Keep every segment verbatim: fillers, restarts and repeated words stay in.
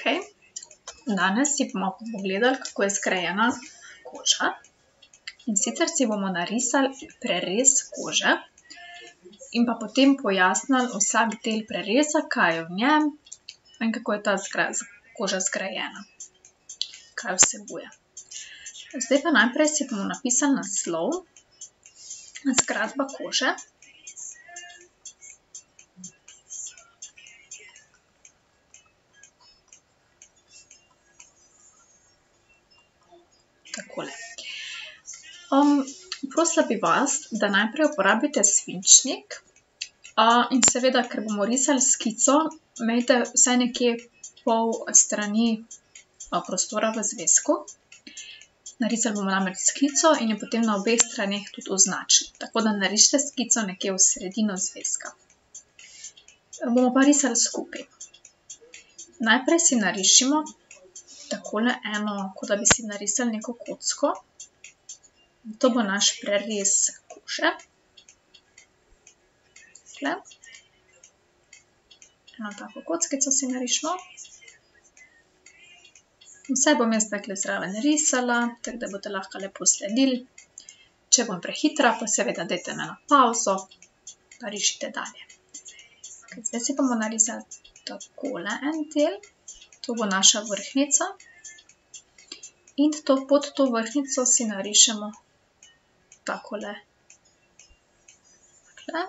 Okay. Danes si bomo pogledali, kako je zgrajena koža. In sicer si bomo narisali prerez kože in pa potem pojasnili vsak del prereza, kaj je v njem in kako je ta koža zgrajena, kaj vsebuje. Zdaj pa najprej si bomo napisali naslov, zgradba kože. Takole. Um, prosila bi vas, da najprej uporabite svinčnik uh, in seveda, ker bomo risali skico, imejte vsaj nekje pol strani uh, prostora v zvezku. Narisali bomo namreč skico in jo potem na obeh straneh tudi označili. Tako da narišite skico nekje v sredino zvezka. Bomo pa risali skupaj. Najprej si narišimo takole eno, kot da bi si narisali neko kocko. To bo naš prerez kože. Takle. Eno tako kockico si narišimo. Vse bom jaz takle zraven risala, tako da boste lahko lepo sledili. Če bom prehitra, pa seveda dajte me na pauzo, pa rišite dalje. Zdaj si bomo narisali takole en del. To bo naša vrhnjica. In to, pod to vrhnjico si narišemo takole. Takle.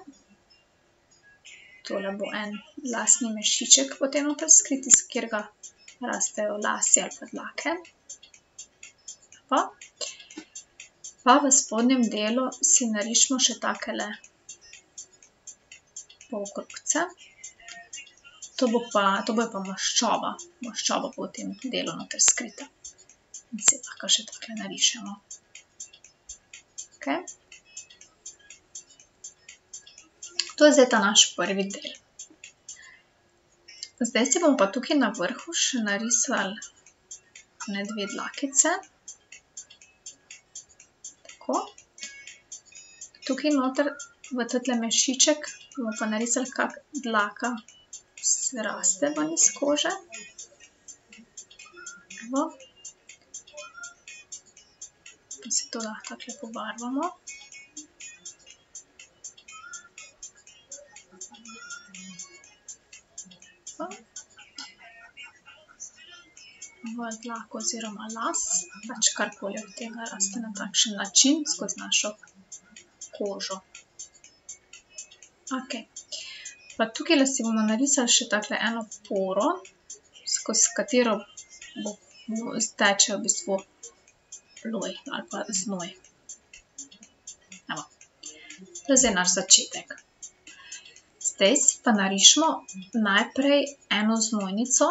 Tole bo en lasni mešiček potem noter skrit, iz katerega rastejo lasje ali pa dlake. Pa, pa v spodnjem delu si narišemo še takele polkrogce. To bo pa, to bo pa maščoba. Maščoba bo v tem delu noter skrita. In si lahko še takle narišemo. Okay. To je zdaj ta naš prvi del. Zdaj si bomo pa tukaj na vrhu še narisali ne dve dlakice. Tako. Tukaj noter v tatle mešiček bomo pa narisali kak dlaka se raste ven iz kože. Evo. Pa si to lahko takle pobarvamo. V dlako oziroma las, pač karkoli od tega raste na takšen način skozi našo kožo. Ok. Pa tukaj si bomo narisali še takle eno poro, skozi katero bo teče v bistvu loj ali pa znoj. Evo. To je zdaj naš začetek. Zdaj si pa narišemo najprej eno znojnico.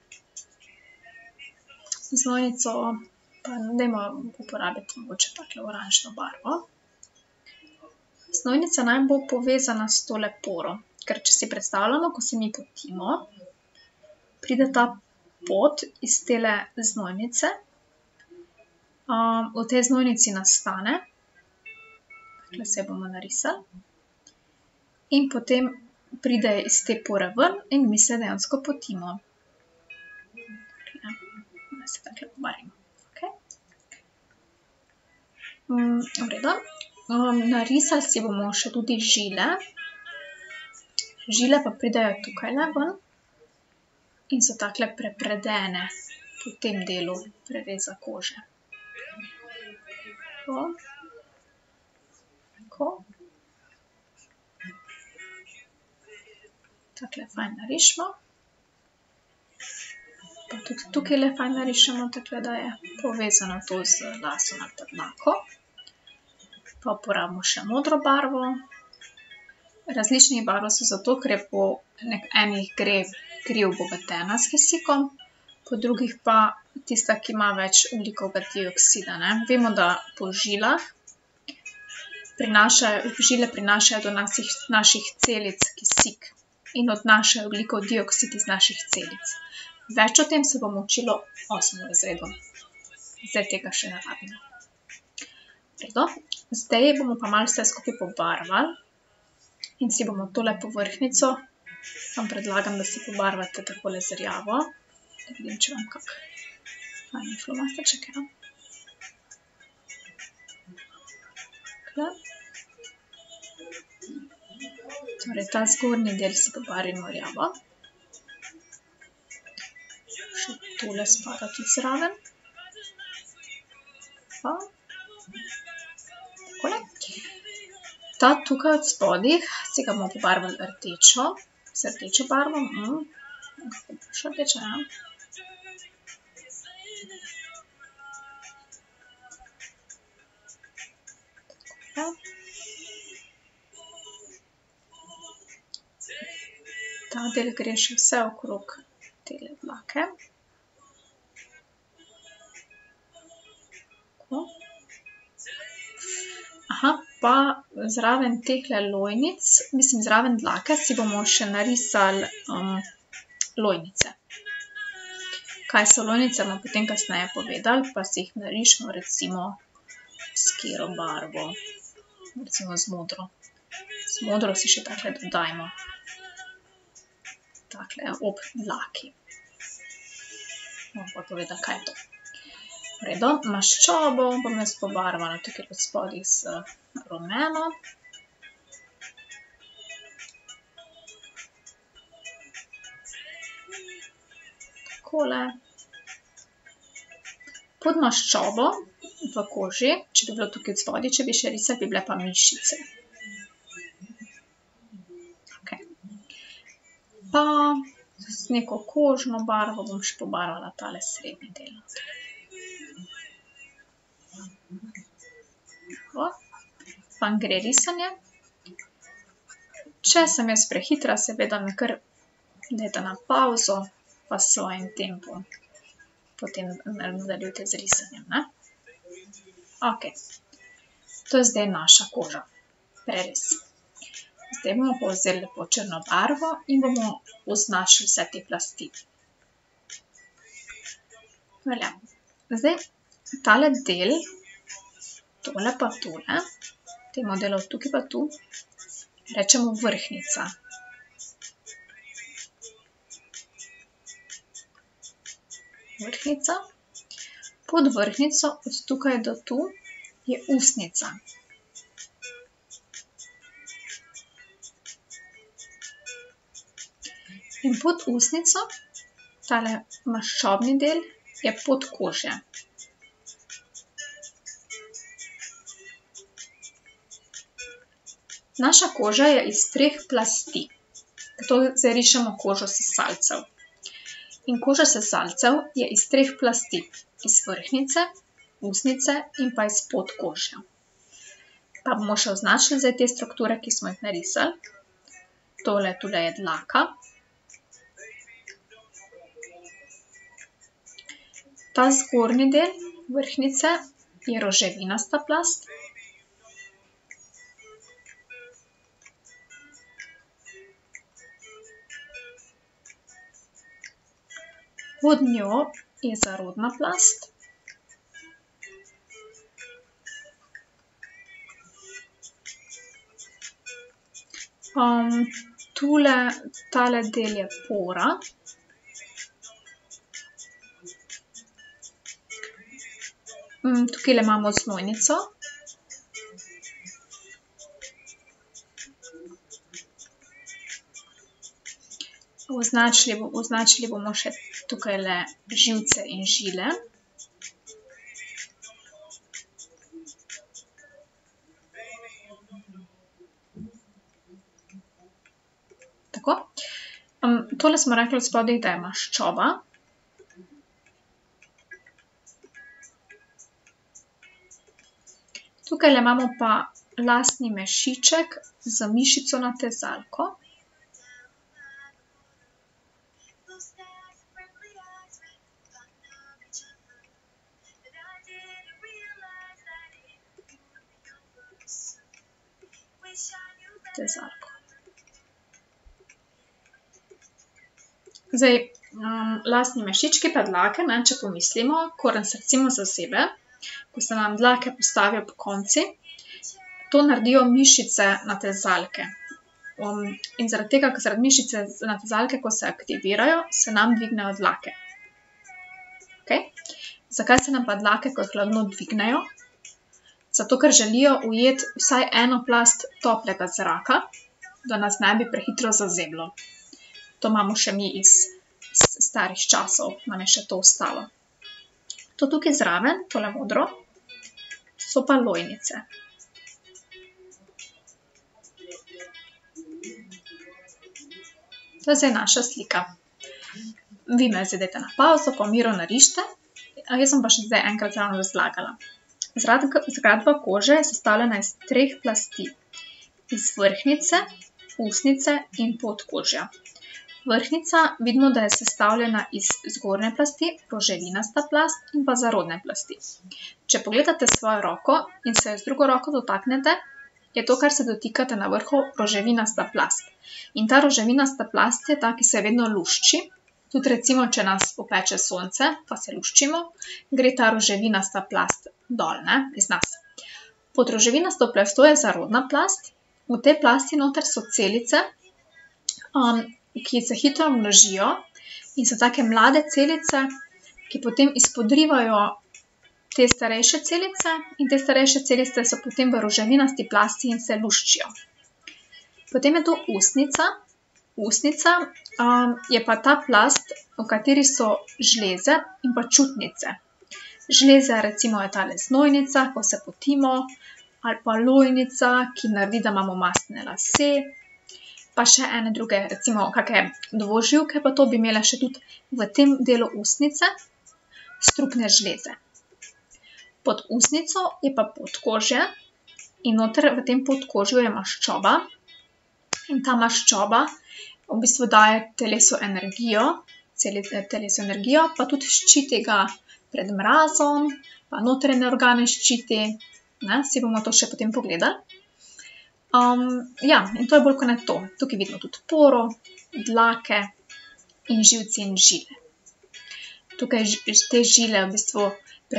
Znojnico pa dajmo uporabiti mogoče takle oranžno barvo. Znojnica naj bo povezana s tole poro. Ker če si predstavljamo, ko se mi potimo, pride ta pot iz tele znojnice. Um, v tej znojnici nastane. Takle se bomo narisali. In potem pride iz te pore ven in mi se dejansko potimo. Da se takle pobarimo. Okay. Um, v redu. Um, narisali si bomo še tudi žile. Žile pa pridejo tukajle ven in so takle prepredene po tem delu prereza kože. Tako. Tako. Takle fajn narišemo. Pa tudi tukajle fajn narišemo, takle da je povezano to z lasom ali pa dlako. Pa uporabimo še modro barvo. Različnih barv so zato, ker je po enih gre kriv bogatena s kisikom, po drugih pa tista, ki ima več ogljikovega dioksida. Ne? Vemo, da po žilah prinašajo, žile prinašajo do naših, naših celic kisik in odnašajo ogljikov dioksid iz naših celic. Več o tem se bomo učili v osmem razredu. Zdaj tega še ne rabimo. Redo. Zdaj bomo pa malo vse skupaj pobarvali. In si bomo tole povrhnjico, vam predlagam, da si pobarvate takole z rjavo. Da vidim, če imam kak fajn flomasterček, ja. Takle. Torej, ta zgornji del si pobarvimo rjavo. Še tole spada tudi zraven. Pa. Takole. Ta tukaj od spodaj si ga bomo pobarvali rdečo, z rdečo barvo. Mm. Še rdeča, ja. Takole. Ta del gre še vse okrog tele dlake. Tako. Aha, pa zraven tehle lojnic, mislim zraven dlake, si bomo še narisali um, lojnice. Kaj so lojnice, bomo potem kasneje povedali, pa si jih narišemo recimo s katero barvo. Recimo z modro. Z modro si še takle dodajmo. Takle, ob dlaki. Bom pa povedala, kaj je to. V redu, maščobo bom jaz pobarvala tukaj od spodaj z rumeno. Takole. Pod maščobo v koži, če bi bilo tukaj od spodaj, če bi še risali, bi bile pa mišice. Pa z neko kožno barvo bom še pobarvala tale srednji del. Tako. Pa gre risanje. Če sem jaz prehitra, seveda me kar dajte na pavzo, pa s svojim tempom potem nadaljujte z risanjem, ne. Okej. To je zdaj naša koža. Prerez. Zdaj bomo pa vzeli lepo črno barvo in bomo označili vse te plasti. Velja. Zdaj, tale del, tole pa tole, temu delu tukaj pa tu, rečemo vrhnjica. Vrhnjica. Pod vrhnjico, od tukaj do tu, je ustnica. In pod ustnico, tale maščobni del, je podkožje. Naša koža je iz treh plasti. Zato zdaj rišemo kožo sesalcev. In koža sesalcev je iz treh plasti. Iz vrhnjice, ustnice in pa iz podkožja. Pa bomo še označili zdaj te strukture, ki smo jih narisali. Tole, tule je dlaka. Ta zgornji del vrhnjice je roževinasta plast. Pod njo je zarodna plast. Um, tule, tale del je pora. Tukajle imamo znojnico. Označili, označili bomo še tukajle živce in žile. Tako. Um, tole smo rekli od spodaj, da je maščoba. Tukajle imamo pa lasni mešiček z mišico natezalko. Natezalko. Zdaj, um, lasni mešički pa dlake, ne, če pomislimo, koren se recimo za sebe, ko se nam dlake postavijo po konci, to naredijo mišice natezalke. Um, in zaradi tega, ker zaradi mišice natezalke, ko se aktivirajo, se nam dvignejo dlake. Okay? Zakaj se nam pa dlake, ko jih hladno dvignejo? Zato, ker želijo ujeti vsaj eno plast toplega zraka, da nas ne bi prehitro zazeblo. To imamo še mi iz starih časov, nam je še to ostalo. To tukaj zraven, tole modro, so pa lojnice. To je zdaj naša slika. Vi me zdaj dajte na pauzo, pa miro narišite, a jaz sem pa še zdaj enkrat ravno razlagala. Zgradba kože je sestavljena iz treh plasti. Iz vrhnjice, usnjice in podkožja. Vrhnjica vidimo, da je sestavljena iz zgornje plasti, roževinasta plast in pa zarodne plasti. Če pogledate svojo roko in se jo z drugo roko dotaknete, je to, kar se dotikate na vrhu, roževinasta plast. In ta roževinasta plast je ta, ki se vedno lušči. Tudi recimo, če nas popeče sonce, pa se luščimo, gre ta roževinasta plast dol, ne, iz nas. Pod roževinasto plastjo je zarodna plast. V tej plasti noter so celice, um, ki se hitro množijo in so take mlade celice, ki potem izpodrivajo te starejše celice in te starejše celice so potem v roževinasti plasti in se luščijo. Potem je tu usnjica. Usnjica um, je pa ta plast, v kateri so žleze in pa čutnice. Žleze recimo je tale znojnica, ko se potimo, ali pa lojnica, ki naredi, da imamo mastne lase, pa še ene druge, recimo kakšne dvoživke, pa to bi imele še tudi v tem delu usnjice, strupne žleze. Pod usnjico je pa podkožje in noter v tem podkožju je maščoba in ta maščoba v bistvu daje telesu energijo, telesu energijo, pa tudi ščiti ga pred mrazom, pa notranje organe ščiti, ne, si bomo to še potem pogledali. Um, ja, in to je bolj kot ne to. Tukaj vidimo tudi poro, dlake in živci in žile. Tukaj te žile v bistvu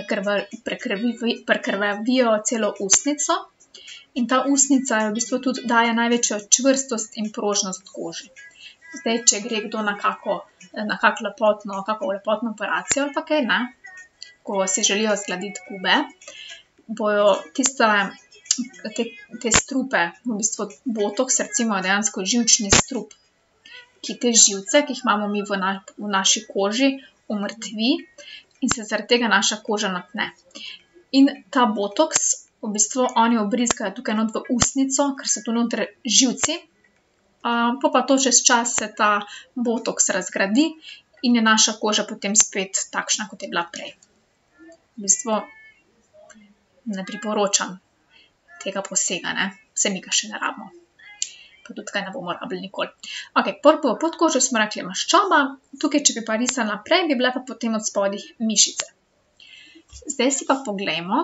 prekrvavijo celo usnjico in ta usnjica je v bistvu tudi daje največjo čvrstost in prožnost koži. Zdaj, če gre kdo na kako, na kak lepotno, kako lepotno operacijo ali pa kaj, ne, ko si želijo zgladiti gube, bojo tiste, te, te strupe, v bistvu botoks, recimo dejansko živčni strup, ki te živce, ki jih imamo mi v, na, v naši koži, umrtvi in se zaradi tega naša koža napne. In ta botoks, v bistvu oni obrizgajo tukaj not v usnjico, ker so tu noter živci, um, pa pa to čez čas se ta botoks razgradi in je naša koža potem spet takšna, kot je bila prej. V bistvu ne priporočam tega posega, ne, vse mi ga še ne rabimo. Pa tudi kaj ne bomo rabili nikoli. Ok, pod podkožjo smo rekli maščoba, tukaj, če bi pa risali naprej, bi bile pa potem od spodih mišice. Zdaj si pa poglejmo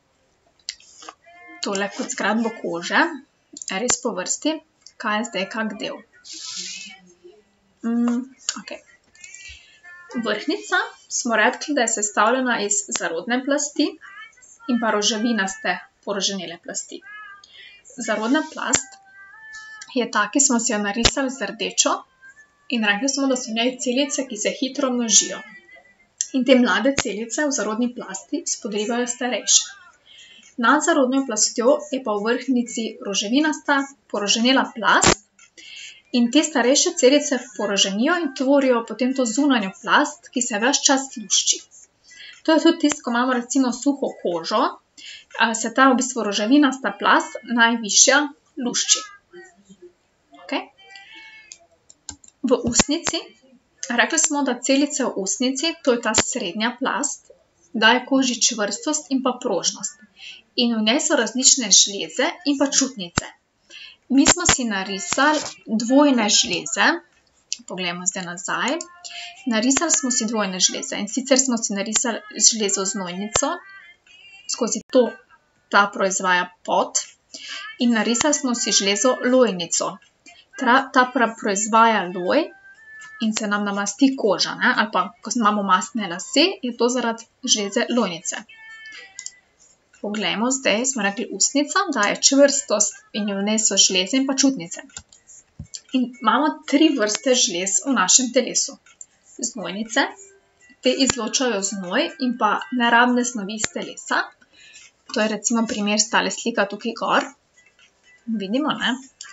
tole kot zgradbo kože, res po vrsti, kaj je zdaj kak del. Mm, ok. Vrhnjica smo rekli, da je sestavljena iz zarodne plasti in pa roževinaste poroženele plasti. Zarodna plast je ta, ki smo si jo narisali z rdečo in rekli smo, da so v njej celice, ki se hitro množijo. In te mlade celice v zarodni plasti spodrivajo starejše. Nad zarodno plastjo je pa v vrhnjici roževinasta poroženela plast in te starejše celice poroženijo in tvorijo potem to zunanjo plast, ki se ves čas lušči. To je tudi tisto, ko imamo recimo suho kožo, se ta v bistvu roževinasta plast najvišja lušči. Okay. V usnjici, rekli smo, da celice v usnjici, to je ta srednja plast, daje koži čvrstost in pa prožnost. In v njej so različne žleze in pa čutnice. Mi smo si narisali dvojne žleze, poglejmo zdaj nazaj, narisali smo si dvojne žleze in sicer smo si narisali žlezo znojnico, skozi to ta proizvaja pot in narisali smo si žlezo lojnico. Ta, ta proizvaja loj in se nam namasti koža, ne? Ali pa, ko imamo mastne lase, je to zaradi žleze lojnice. Poglejmo zdaj, smo rekli usnjica, daje čvrstost in v njej so žleze in pa čutnice. In imamo tri vrste žlez v našem telesu. Znojnice, te izločajo znoj in pa nerabne snovi iz telesa. To je recimo primer s tale slika tukaj gor. Vidimo, ne?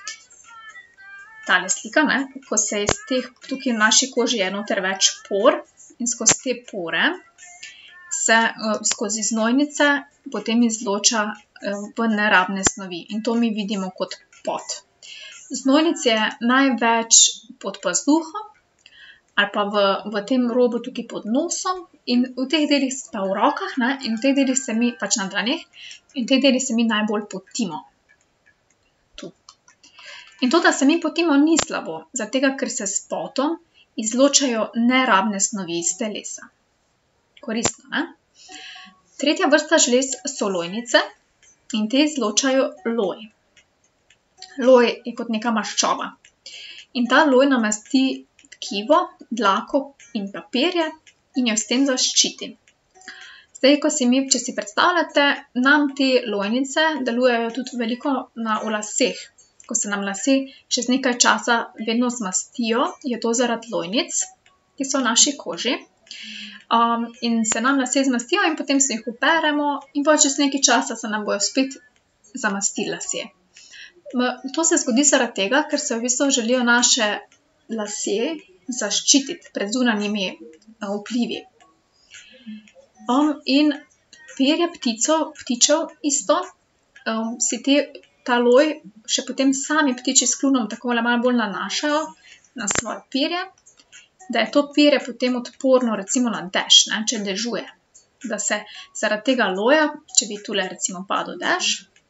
Tale slika, ne? Ko se iz teh, tukaj v naši koži je noter več por in skozi te pore se skozi znojnice potem izloča v nerabne snovi in to mi vidimo kot pot. Znojnic je največ pod pazduho ali pa v, v tem robu tukaj pod nosom in v teh delih pa v rokah, ne, in v teh delih se mi, pač na dlaneh, in v teh delih se mi najbolj potimo. Tu. In to, da se mi potimo, ni slabo, zaradi tega, ker se s potom izločajo nerabne snovi iz telesa. Koristno, ne? Tretja vrsta žlez so lojnice in te izločajo loj. Loj je kot neka maščoba. In ta loj namasti tkivo, dlako in papirje in jo s tem zaščiti. Zdaj, ko si mi, če si predstavljate, nam te lojnice delujejo tudi veliko na v laseh. Ko se nam lase čez nekaj časa vedno zmastijo, je to zaradi lojnic, ki so v naši koži. Um, in se nam lase zmastijo in potem se jih operemo in pa čez nekaj časa se nam bojo spet zamastili lasje. To se zgodi zaradi tega, ker se v bistvu želijo naše lasje zaščititi pred zunanjimi vplivi. Um, in perje pticov, ptičev isto, um, si te, ta loj še potem sami ptiči s kljunom tako malo bolj nanašajo na svoje perje, da je to perje potem odporno recimo na dež, ne, če dežuje. Da se zaradi tega loja, če bi tule recimo padel dež,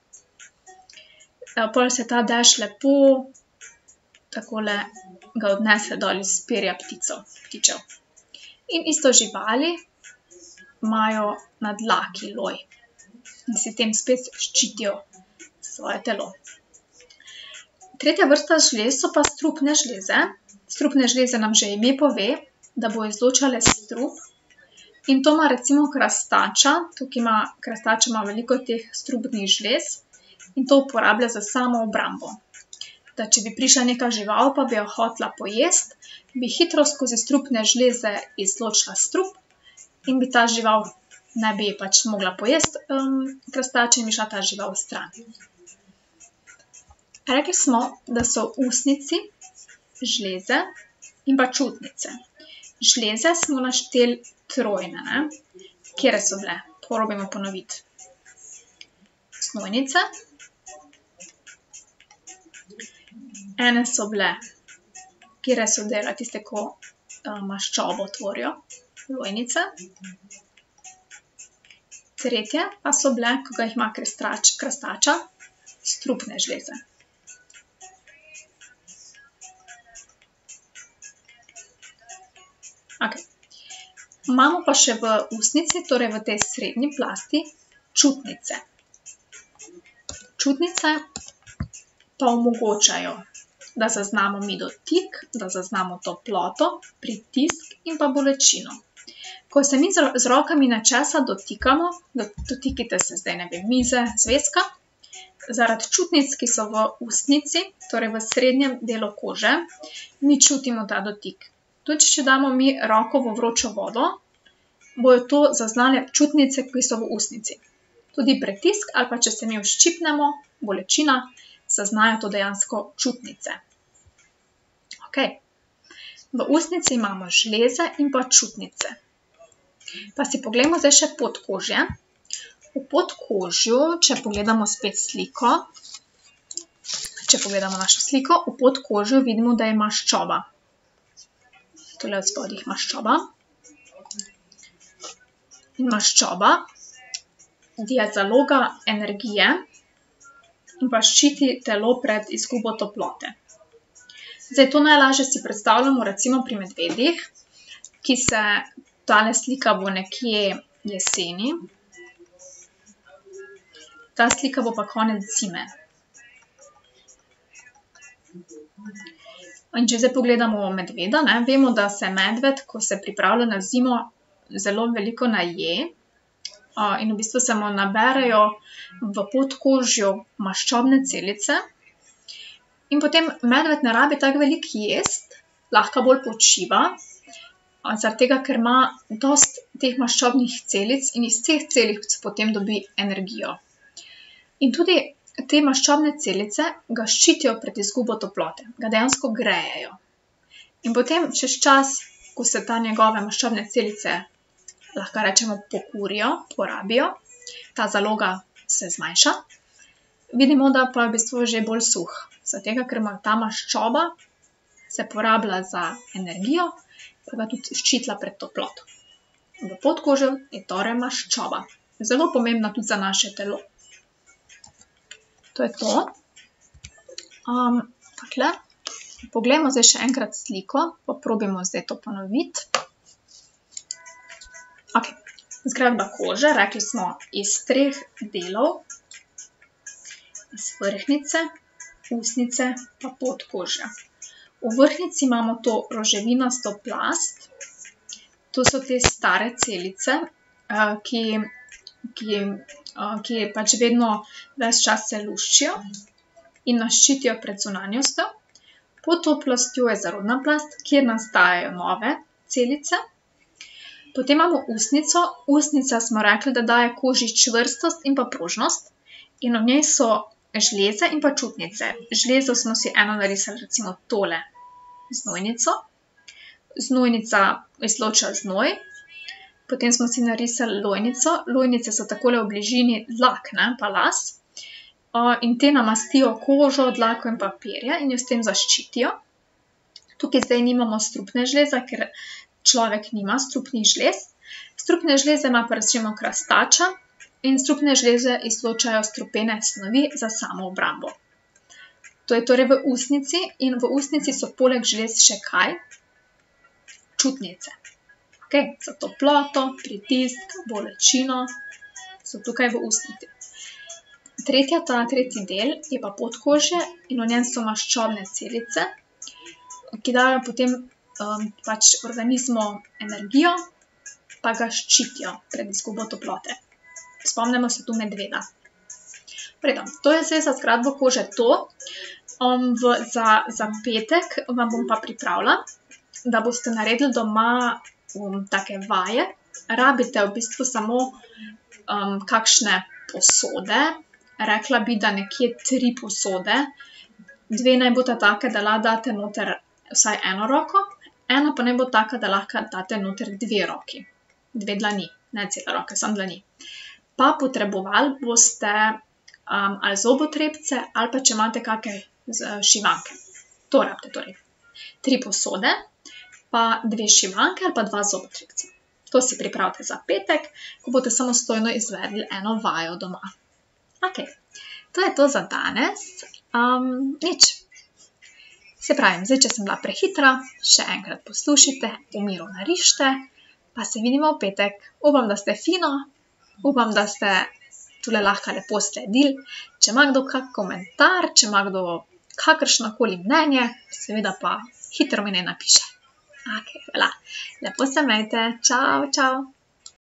potem se ta dež lepo takole ga odnese dol iz perja pticov, ptičev. In isto živali imajo na dlaki loj in si tem spet ščitijo svoje telo. Tretja vrsta žlez so pa strupne žleze. Strupne žleze nam že ime pove, da bo izločale strup in to ima recimo krastača, tukaj ima, krastača ima veliko teh strupnih žlez in to uporablja za samo obrambo. Da če bi prišla neka žival, pa bi jo hotela pojesti, bi hitro skozi strupne žleze izločila strup in bi ta žival ne bi pač mogla pojesti um, krastače in bi šla ta žival stran. Rekli smo, da so usnici, žleze in pa čutnice. Žleze smo našteli trojne, ne? Kjere so bile? Probajmo ponoviti. Znojnice. Ene so bile, kjere so dela tiste, ko uh, maščobo tvorijo, lojnice. Tretje pa so bile, ko ga jih ima krastač, krastača, strupne žleze. Okay. Imamo pa še v usnici, torej v tej srednji plasti, čutnice. Čutnice pa omogočajo, da zaznamo mi dotik, da zaznamo toploto, pritisk in pa bolečino. Ko se mi z rokami nečesa dotikamo, dotikite se zdaj, ne vem, mize, zvezka, zaradi čutnic, ki so v usnici, torej v srednjem delu kože, mi čutimo ta dotik. Tudi če damo mi roko v vročo vodo, bojo to zaznale čutnice, ki so v usnici. Tudi pritisk ali pa če se mi vščipnemo, bolečina, zaznajo to dejansko čutnice. Ok. V usnici imamo žleze in pa čutnice. Pa si poglejmo zdaj še podkožje. V podkožju, če pogledamo spet sliko, če pogledamo našo sliko, v podkožju vidimo, da je maščoba. Tole od spodaj maščoba. In maščoba je zaloga energije in pa ščiti telo pred izgubo toplote. Zdaj, to najlažje si predstavljamo recimo pri medvedih, ki se, tale slika bo nekje jeseni, ta slika bo pa konec zime. In če zdaj pogledamo medveda, ne, vemo, da se medved, ko se pripravlja na zimo, zelo veliko naje in v bistvu se mu naberejo v podkožju maščobne celice. In potem medved ne rabi tako veliko jesti, lahko bolj počiva zaradi tega, ker ima dosti teh maščobnih celic in iz teh celic potem dobi energijo. In tudi te maščobne celice ga ščitijo pred izgubo toplote, ga dejansko grejejo. In potem čez čas, ko se ta njegove maščobne celice, lahko rečemo, pokurijo, porabijo, ta zaloga se zmanjša, vidimo, da pa je v bistvu že bolj suh. Zaradi tega, ker ima ta maščoba se porablja za energijo, pa ga tudi ščitila pred toploto. V podkožju je torej maščoba. Zelo pomembna tudi za naše telo. To je to. Um, takle. Poglejmo zdaj še enkrat sliko, pa probimo zdaj to ponoviti. Ok, zgradba kože, rekli smo iz treh delov, iz vrhnjice, usnjice pa podkožja. V vrhnjici imamo to roževinasto plast, to so te stare celice, ki, ki, ki pač vedno ves čas se luščijo in nas ščitijo pred zunanjostjo. Pod to plastjo je zarodna plast, kjer nastajajo nove celice. Potem imamo usnjico. Usnjica smo rekli, da daje koži čvrstost in pa prožnost. In v njej so žleze in pa čutnice. Žlezo smo si eno narisali, recimo tole znojnico. Znojnica izloča znoj. Potem smo si narisali lojnico. Lojnice so takole v bližini dlak, ne, pa las. In te namastijo kožo, dlako in pa perje in jo s tem zaščitijo. Tukaj zdaj nimamo strupne žleze, ker človek nima strupnih žlez. Strupne žleze ima pa recimo krastača in strupne žleze izločajo strupene snovi za samoobrambo. To je torej v usnjici in v usnjici so poleg žlez še kaj? Čutnice. Ok, za toploto, pritisk, bolečino so tukaj v usnjici. Tretja, ta tretji del je pa podkožje in v njem so maščobne celice, ki dajo potem um, pač organizmu energijo, pa ga ščitijo pred izgubo toplote. Spomnimo se tu medveda. Predam, to je zdaj za zgradbo kože to. Um, v, za, za petek vam bom pa pripravila, da boste naredili doma um, take vaje. Rabite v bistvu samo um, kakšne posode. Rekla bi, da nekje tri posode. Dve naj bosta take, da lahko date noter vsaj eno roko. Ena pa naj bo taka, da lahko date noter dve roki. Dve dlani, ne cela roka, samo dlani. Pa potrebovali boste um, ali zobotrebce, ali pa če imate kakšne šivanke. To rabite torej. Tri posode, pa dve šivanke ali pa dva zobotrebca. To si pripravite za petek, ko boste samostojno izvedli eno vajo doma. Ok, to je to za danes. Um, nič. Se pravim, zdaj, če sem bila prehitra, še enkrat poslušajte, v miru narište, pa se vidimo v petek. Upam, da ste fino, upam, da ste tule lahko lepo sledili. Če ima kdo kak komentar, če ima kdo kakršnokoli mnenje, seveda pa hitro mi ne napiše. Ok, hvala. Lepo se imejte. Čau, čau.